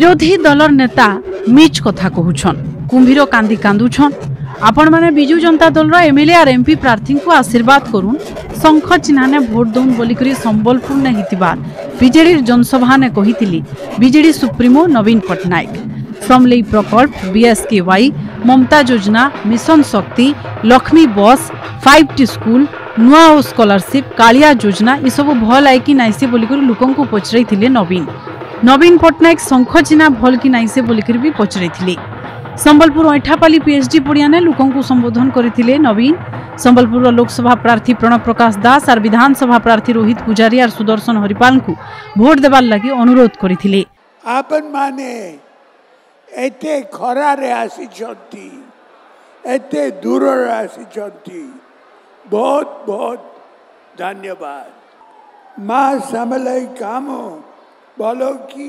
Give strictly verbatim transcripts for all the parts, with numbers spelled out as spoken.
विरोधी दलर नेता मिच कथा कहूछन, कुंभीर कांदी कांदुछन। आपण माने बिजू जनता दल एमएलए और एमपी प्रार्थी को आशीर्वाद करुन, शंख चिन्ह ने भोट दौन बोलिकरी संबलपुर ने हितिबार बीजेडी जनसभा ने कहिथिली बीजेडी सुप्रीमो नवीन पट्टनायक। समलेई प्रकल्प, बीएसकेवाई, ममता योजना, मिशन शक्ति, लक्ष्मी बस, फाइव टी स्कूल, नुआ और स्कॉलरशिप, कालिया योजना ये सब भल आई कि नाइसे बोलिकर लोकन को पचरई थिले नवीन नवीन पट्टनायक शंख चिन्ह भल कि नाइसे बोलिकर भी पचरई थिले। संबलपुर ऐठापाली पीएचडी पड़िया ने लोकन को संबोधन करथिले नवीन। संबलपुर लोकसभा प्रार्थी प्रणव प्रकाश दास और विधानसभा प्रार्थी रोहित पुजारी और सुदर्शन हरिपाल को भोट देवार लगी अनुरोध करथिले। आपन माने एते खरा रे आसी छथि, एते दूर रे आसी छथि, बहुत बहुत धन्यवाद। माँ समलई कामो बोलो की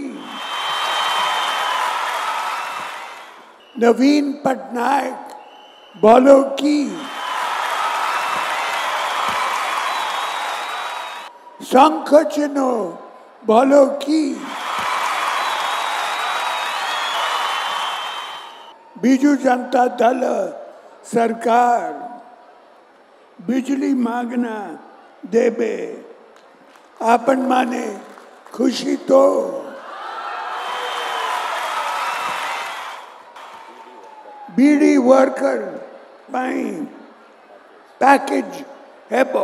नवीन पट्टनायक बोलो की शंख चिन्ह बोलो की बीजू जनता दल सरकार बिजली मांगना देबे। आपन माने खुशी तो बीडी वर्कर पाई पैकेज हेबो।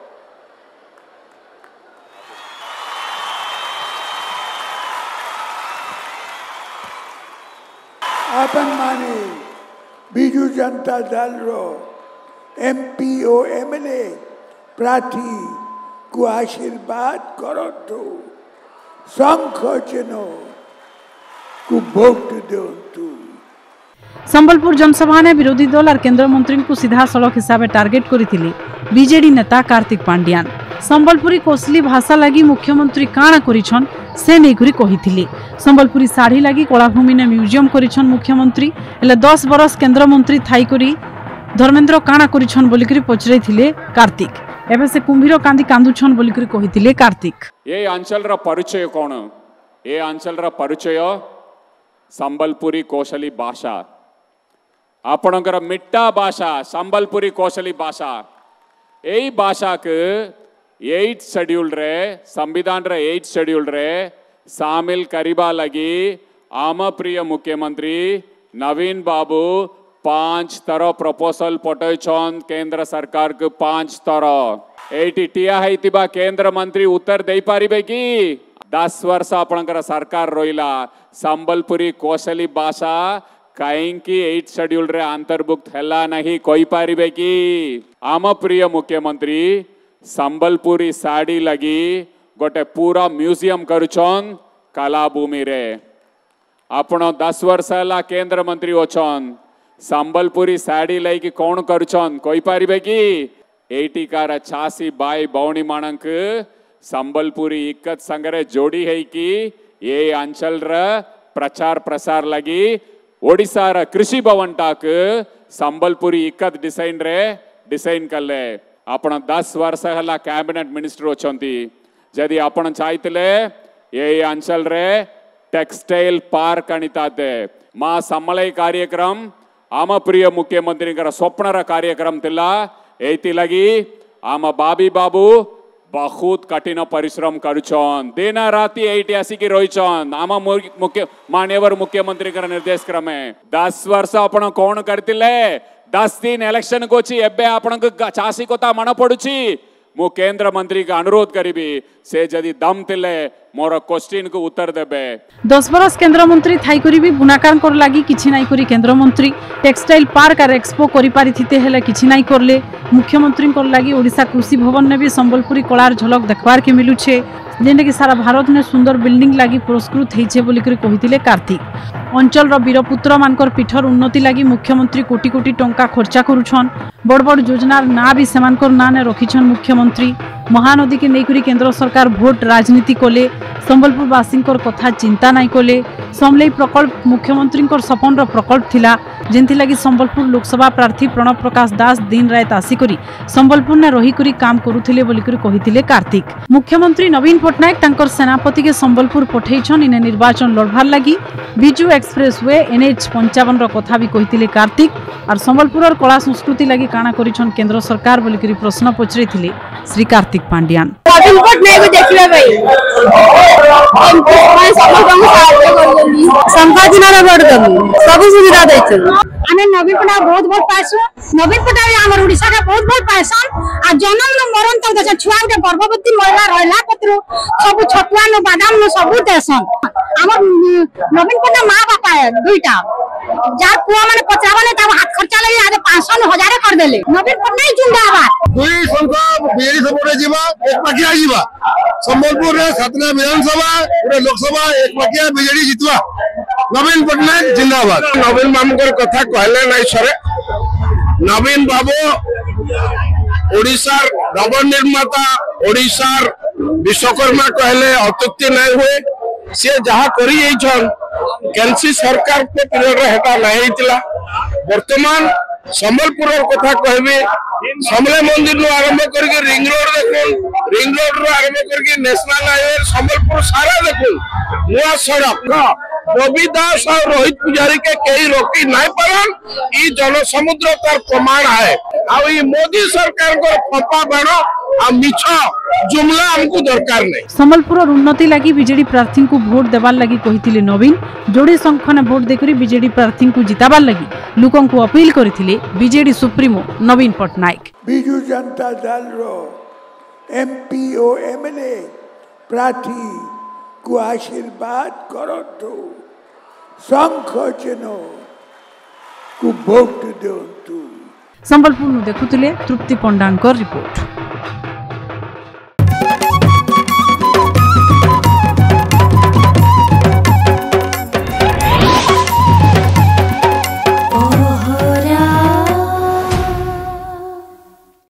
आपन माने बीजू जनता दल रो एमपी ओ एमएलए प्रार्थी को आशीर्वाद करो तो शंख चिन्ह को वोट दो तू। संबलपुर जनसभा ने विरोधी दल और केंद्र मंत्री को सीधा सड़क हिसाब से टार्गेट करथिले बीजेडी नेता कार्तिक पांड्यान। संबलपुरी कोसली भाषा लगी मुख्यमंत्री काना करिछन से नै करी कहिथिले। संबलपुरी साड़ी लगी कलाभूमि ने म्यूजियम करिछन मुख्यमंत्री, एले दस बरस केंद्र मंत्री थाई करी धर्मेंद्र काना करिछन बोलिकरी पचरै थिले कार्तिक। एबे से कुंभीर कांदी कांदुछन बोलिकरी कहिथिले कार्तिक। ये अंचल रा परिचय कोन? ये अंचल रा परिचय संबलपुरी कौशली भाषा, आपणकर मिट्टा भाषा संबलपुरी कौशली भाषा। यही भाषा के एट शेड्यूल रे संविधान रे एट शेड्यूल रे शामिल करीबा लगी आम प्रिय मुख्यमंत्री नवीन बाबू पांच तरह प्रपोजल पठन केंद्र सरकार के पांच तरह एटी टिया है केंद्र मंत्री उत्तर दे पारिबे कि दस वर्ष आपणकर सरकार रोइला संबलपुरी कौशली भाषा कहीं एट शेड्यूल रे अंतर्भुक्त हैला नहीं कोई पारिबे कि आम प्रिय मुख्यमंत्री संबलपुरी साड़ी लगी गोटे पूरा म्यूजियम करुछन कलाभूमि रे। आपण दस वर्ष है केंद्र मंत्री ओछन संबलपुरी साड़ी लैकी कौन करुछन कोई पारिबे कि एटिकार छासी बाई बौणी मानक संबलपुरी इक्कत संगरे जोड़ी है कि ये अंचल र प्रचार प्रसार लगी ओडिशा र कृषि भवन टाक संबलपुरी इक्कत डिजाइन रे डिजाइन कले। आपण दस वर्ष है कैबिनेट मिनिस्टर ओछंती, जदि आपण चाहते ये अंचल रे टेक्सटाइल पार्क अनिताते माँ समलय कार्यक्रम आम प्रिय मुख्यमंत्री स्वप्नर कार्यक्रम तिला एति लगी आम बाबी बाबू बहुत कठिन परिश्रम करुछन दिन राति एटी आसिक रहीछन आम मुख्य मान्यवर मुख्यमंत्री निर्देश क्रमे दस वर्ष आपण कौन करतिले दस दिन इलेक्शन को एबे आपण चाषी कथा मन पड़ुछि मु केंद्र मंत्री का अनुरोध करी से जदि दम तिले मोर क्वेश्चन को उत्तर देबे। दस बरस केंद्र मंत्री थाई करी भी बुनाकार कर लागी किछि नाई करी केंद्र मंत्री टेक्सटाइल पार्क और एक्सपो करि पारिथिते हेले किछि नाई करले। मुख्यमंत्री कर लागी ओडिशा कृषि भवन ने भी संबलपुरी कलार झलक देखबार के मिलुछे जेने कि सारा भारत ने सुंदर बिल्डिंग लागी पुरस्कृत हेइछे बोलिकरी कहिथिले कार्तिक। अंचल रो वीरपुत्र मानकर पीठर उन्नति लागी मुख्यमंत्री कोटी कोटी टंका खर्चा करुछन। बड़ बड़ योजनार ना भी सेमानकर ना ने रखिछन मुख्यमंत्री। महानदी के नेकुरी केंद्र सरकार भोट राजनीति कोले संबलपुरवासी कथा चिंता नाई कोले समलेई प्रकल्प मुख्यमंत्री सपन प्रकल्प थिला जेंथि लगी संबलपुर लोकसभा प्रार्थी प्रणव प्रकाश दास दिन रात आसिकरी संबलपुर ने रही करी काम करुथिले बोलिकरी कहिथिले कार्तिक। मुख्यमंत्री नवीन पटनायक तांकर सेनापति के संबलपुर पठेइछन इने निर्वाचन लड़वार लगी बिजू एक्सप्रेस वे एनएच पंचावन कथा भी कहिथिले कार्तिक और संबलपुर कला संस्कृति लगी काना करिछन केंद्र सरकार बोलिकरी प्रश्न पचरिथिले श्री कार्तिक पांड्यान। नवीन पटनायक को देखले भाई हम सब साहाय्य करगली संपादना रे भोट देबू सब सुविधा दैछन आने नवीन पटनायक बहुत बहुत पाइसु नवीन पटनायक हमर ओडिसा का बहुत बहुत पाइसन आ जन्म न मरण तक दस छुआ के गर्भवती महिला रहला पत्र सब छटुआ न बादाम न सब देसन हमर नवीन पटनायक मां बापा है दुईटा जा पुआ माने पचावने तब हाथ खर्चा लगे आगे पाँच सौ हजार कर देले नवीन पटनायक जिंदाबाद दुई संख्या बिजेडी सपोर्ट जीवा एक पाकिया जीवा संबलपुर रे सातना विधानसभा पूरे लोकसभा एक पाकिया बिजेडी जितवा नवीन पटनायक जिंदाबाद। नवीन बाबूकर कथा कहले नहीं सरे नवीन बाबू ओडिशार नवनिर्माता ओडिशार विश्वकर्मा कहले अत्युक्ति नहीं हुए सी जहाँ करी केंसी सरकार के पीरियड हेटा नहीं थिला वर्तमान संबलपुर कथा कहबे समले मंदिर नु आरंभ करके रिंग रोड देखुन रिंग रोड रो आरंभ करके नेशनल हाईवे संबलपुर सारा देखुन नया सड़क रवि दास और रोहित पुजारी के कई रोकी नहीं पारन ई जन समुद्र तार प्रमाण है आ ई मोदी सरकार को फपा बनो आ मिछा जुमला हमको दरकार नहीं। संबलपुर उन्नति लगी बीजेडी प्रार्थी को भोट देवार लगी कहिथिले नवीन जोड़ी संख्या भोट देकरी बीजेडी प्रार्थी को जिताबार लगी लोकों को अपील करथिले बीजेडी सुप्रीमो नवीन पटनायक। बिजू जनता दल रो एमपी ओ एमएलए प्रार्थी को आशीर्वाद करतो संख चिन्ह को भोट देंतु। संबलपुर देखुथिले तृप्ति पंडांकर रिपोर्ट।